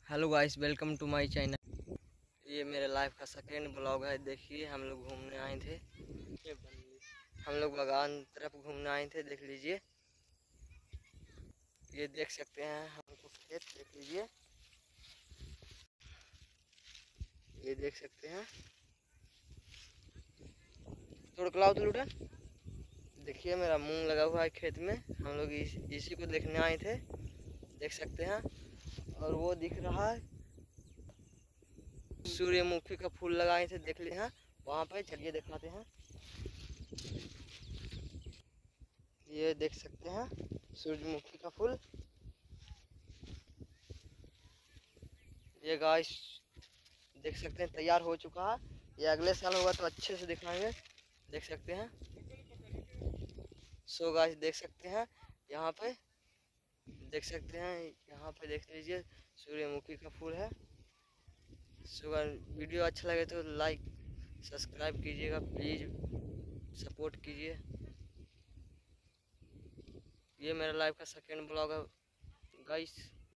Hello guys, welcome to my channel. ये मेरे life का सेकेंड ब्लॉग है। देखिए, हम लोग घूमने आए थे। हम लोग बागान तरफ घूमने आए थे। देख लीजिए, ये देख सकते हैं हमको खेत। देख लीजिए, ये देख सकते हैं। थोड़ा क्लाउड तो लूटा। देखिए, मेरा मुंह लगा हुआ है खेत में। हम लोग इसी को देखने आए थे। देख सकते हैं। और वो दिख रहा है सूर्यमुखी का फूल लगाए थे। देख लिए हैं वहाँ पे। चलिए दिखाते हैं। ये देख सकते हैं सूरजमुखी का फूल। ये गाइस देख सकते हैं तैयार हो चुका है। ये अगले साल होगा तो अच्छे से दिखाएंगे। देख सकते हैं। सो गाइस देख सकते हैं यहाँ पे। देख सकते हैं यहाँ पे। देख लीजिए, सूर्यमुखी का फूल है। सो गाइस, वीडियो अच्छा लगे तो लाइक सब्सक्राइब कीजिएगा, प्लीज़ सपोर्ट कीजिए। ये मेरा लाइफ का सेकेंड ब्लॉग है गाइस।